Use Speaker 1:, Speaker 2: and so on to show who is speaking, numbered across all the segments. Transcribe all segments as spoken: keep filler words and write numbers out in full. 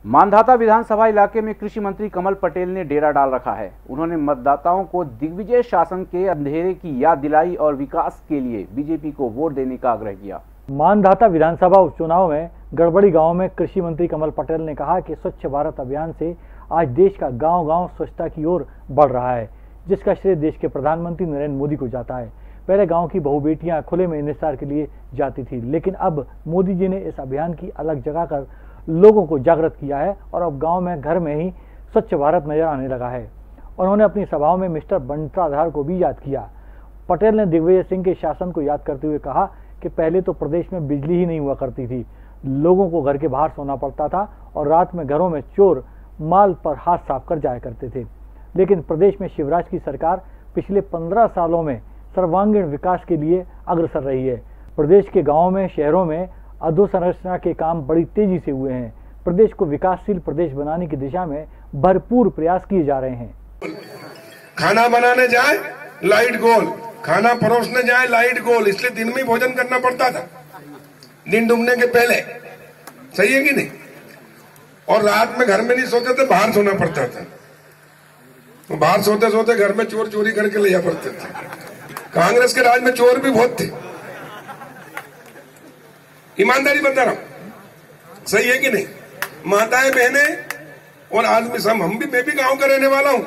Speaker 1: मांधाता विधानसभा इलाके में कृषि मंत्री कमल पटेल ने डेरा डाल रखा है। उन्होंने मतदाताओं को दिग्विजय शासन के अंधेरे की याद दिलाई और विकास के लिए बीजेपी को वोट देने का आग्रह किया।
Speaker 2: मांधाता विधानसभा उपचुनाव में गड़बड़ी गांव में कृषि मंत्री कमल पटेल ने कहा कि स्वच्छ भारत अभियान से आज देश का गांव-गांव स्वच्छता की ओर बढ़ रहा है, जिसका श्रेय देश के प्रधानमंत्री नरेंद्र मोदी को जाता है। पहले गांव की बहू बेटियां खुले में निस्तार के लिए जाती थी, लेकिन अब मोदी जी ने इस अभियान की अलग जगह कर लोगों को जागृत किया है और अब गांव में घर में ही स्वच्छ भारत नजर आने लगा है। उन्होंने अपनी सभाओं में मिस्टर बंटाधार को भी याद किया। पटेल ने दिग्विजय सिंह के शासन को याद करते हुए कहा कि पहले तो प्रदेश में बिजली ही नहीं हुआ करती थी, लोगों को घर के बाहर सोना पड़ता था और रात में घरों में चोर माल पर हाथ साफ कर जाया करते थे। लेकिन प्रदेश में शिवराज की सरकार पिछले पंद्रह सालों में सर्वांगीण विकास के लिए अग्रसर रही है। प्रदेश के गाँवों में, शहरों में अधोसंरचना के काम बड़ी तेजी से हुए हैं। प्रदेश को विकासशील प्रदेश बनाने की दिशा में भरपूर प्रयास किए जा रहे हैं।
Speaker 3: खाना बनाने जाए लाइट गोल, खाना परोसने जाए लाइट गोल, इसलिए दिन में भोजन करना पड़ता था, दिन डूबने के पहले। सही है कि नहीं? और रात में घर में नहीं सोते थे, बाहर सोना पड़ता था। तो बाहर सोते सोते घर में चोर चोरी करके ले जा पड़ते थे। कांग्रेस के राज में चोर भी बहुत थे, ईमानदारी बता रहा हूं। सही है कि नहीं? माताएं बहनें और आदमी सब, हम भी, मैं भी गांव का रहने वाला हूं।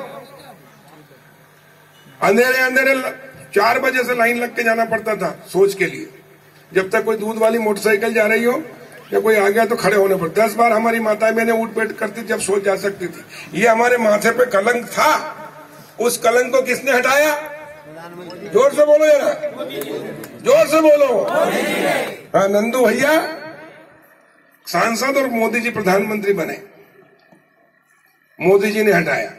Speaker 3: अंधेरे अंधेरे चार बजे से लाइन लग के जाना पड़ता था सोच के लिए, जब तक कोई दूध वाली मोटरसाइकिल जा रही हो या कोई आ गया तो खड़े होने पड़ते। दस बार हमारी माताएं बहनें उठ बैठ करती जब सोच जा सकती थी। ये हमारे माथे पे कलंक था, उस कलंक को किसने हटाया? जोर से बोलो जरा, जोर से बोलो। हाँ, नंदू भैया सांसद और मोदी जी प्रधानमंत्री बने, मोदी जी ने हटाया,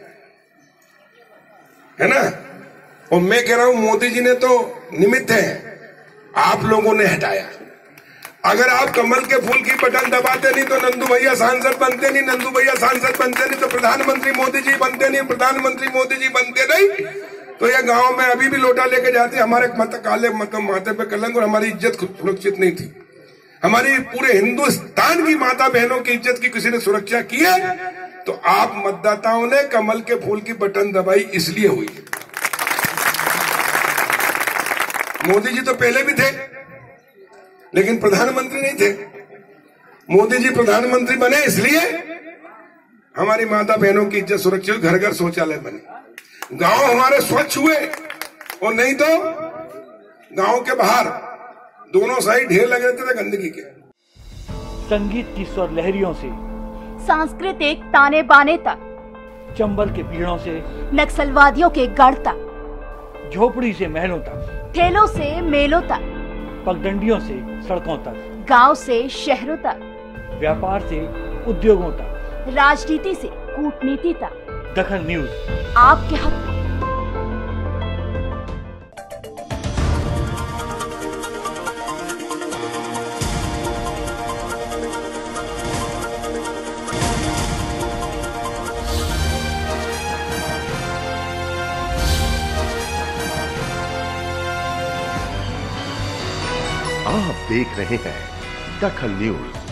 Speaker 3: है ना? और मैं कह रहा हूं मोदी जी ने तो निमित्त है, आप लोगों ने हटाया। अगर आप कमल के फूल की बटन दबाते नहीं तो नंदू भैया सांसद बनते नहीं, नंदू भैया सांसद बनते नहीं तो प्रधानमंत्री मोदी जी बनते नहीं, प्रधानमंत्री मोदी जी बनते नहीं तो यह गांव में अभी भी लोटा लेके जाते। हमारे मत काले मतलब माथे पे कलंक और हमारी इज्जत सुरक्षित नहीं थी। हमारी पूरे हिंदुस्तान की माता बहनों की इज्जत की किसी ने सुरक्षा की है तो आप मतदाताओं ने कमल के फूल की बटन दबाई, इसलिए हुई है। मोदी जी तो पहले भी थे लेकिन प्रधानमंत्री नहीं थे। मोदी जी प्रधानमंत्री बने इसलिए हमारी माता बहनों की इज्जत सुरक्षित, घर घर शौचालय बने, गांव हमारे स्वच्छ हुए। और नहीं तो गांव के बाहर दोनों साइड ढेर लगे रहते थे गंदगी के।
Speaker 2: संगीत की स्वर लहरियों से
Speaker 4: सांस्कृतिक ताने बाने तक,
Speaker 2: चंबल के पीड़ों से
Speaker 4: नक्सलवादियों के गढ़ तक,
Speaker 2: झोपड़ी से महलों तक,
Speaker 4: ठेलों से मेलों तक,
Speaker 2: पगडंडियों से सड़कों तक,
Speaker 4: गांव से शहरों तक,
Speaker 2: व्यापार से उद्योगों तक,
Speaker 4: राजनीति से कूटनीति तक,
Speaker 2: दखल न्यूज
Speaker 4: आपके हक में।
Speaker 5: आप देख रहे हैं दखल न्यूज।